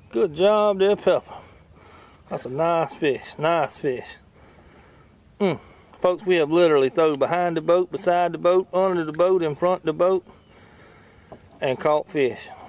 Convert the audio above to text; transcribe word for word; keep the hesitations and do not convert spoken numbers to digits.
Good job there, Pepper. That's a nice fish, nice fish. Mm. Folks, we have literally thrown behind the boat, beside the boat, under the boat, in front of the boat, and caught fish.